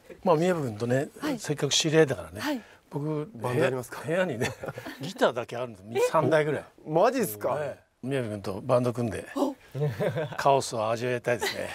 まあ宮部君とね、せっかく知り合いだからね、僕バンドやりますか？ 部屋にねギターだけあるんです3台ぐらい。 マジっすか？ 宮部君とバンド組んでカオスを味わいたいですね。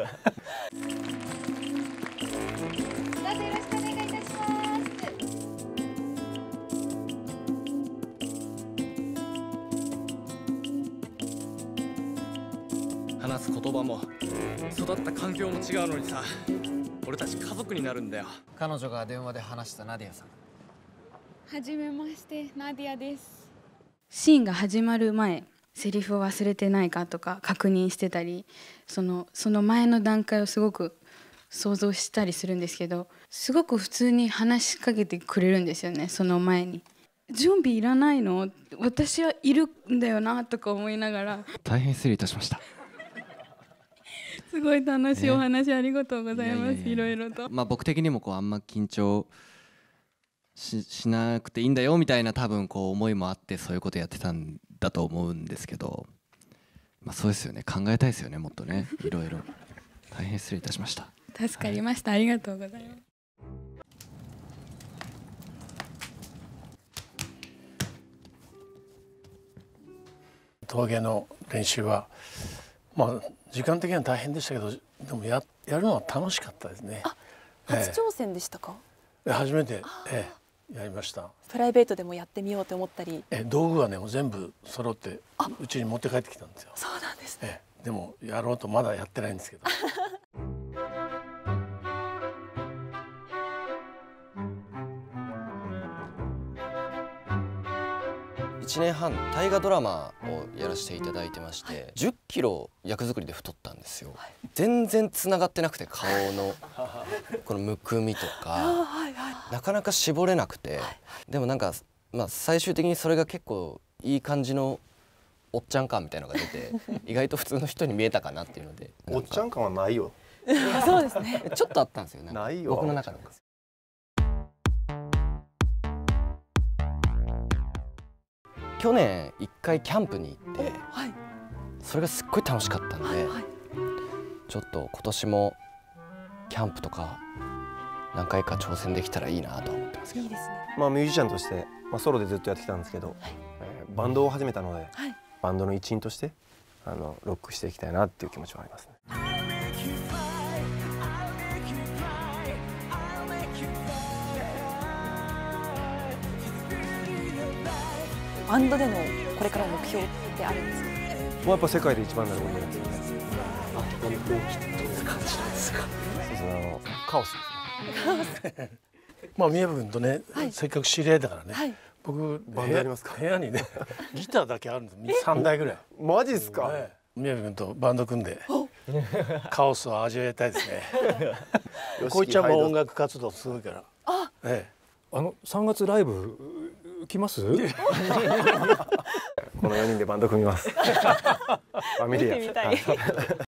話す言葉も育った環境も違うのにさ、俺たち家族になるんだよ。 彼女が電話で話したナディアさん。 はじめまして、ナディアです。シーンが始まる前、セリフを忘れてないかとか確認してたり、その前の段階をすごく想像したりするんですけど、すごく普通に話しかけてくれるんですよね。その前に準備いらないの？私はいるんだよなとか思いながら。 大変失礼いたしました。 すごい楽しいお話ありがとうございます。いろいろと。 まあ僕的にもあんま緊張しなくていいんだよみたいな多分思いもあってそういうことやってたんだと思うんですけど、まあそうですよね。考えたいですよね、もっとね、いろいろ。大変失礼いたしました。 助かりました。ありがとうございます。 陶芸の練習はまあ時間的には大変でしたけど、でもやるのは楽しかったですね。 初挑戦でしたか？ 初めて、やりました。 プライベートでもやってみようと思ったり。 道具はねもう全部揃ってうちに持って帰ってきたんですよ。 そうなんですね。 でもやろうとまだやってないんですけど。 1年半大河ドラマをやらせていただいてまして、10キロ役作りで太ったんですよ。全然つながってなくて、顔のこのむくみとかなかなか絞れなくて、でもなんかまあ最終的にそれが結構いい感じのおっちゃん感みたいなのが出て意外と普通の人に見えたかなっていうので。 おっちゃん感はないよ。 そうですね。 ちょっとあったんですよ。 ないよ。 僕の中で。去年1回キャンプに行って、それがすっごい楽しかったんで、ちょっと今年もキャンプとか何回か挑戦できたらいいなと思ってますけど。いいですね。 まあミュージシャンとして、ソロでずっとやってきたんですけど、バンドを始めたので、バンドの一員としてロックしていきたいなっていう気持ちはありますね。 バンドでのこれからの目標ってあるんですか？ もうやっぱ世界で一番になることですよね。 どんな感じなんですか？ そうですね、カオスですね。 まあ宮部君とね、せっかく知り合いだからね、僕バンドやりますか？ 部屋にねギターだけあるんです3台ぐらい。 マジっすか？ 宮部君とバンド組んでカオスを味わいたいですね。こいちゃんも音楽活動すごいから。 3月ライブ来ます？ この4人でバンド組みます。ファミリア。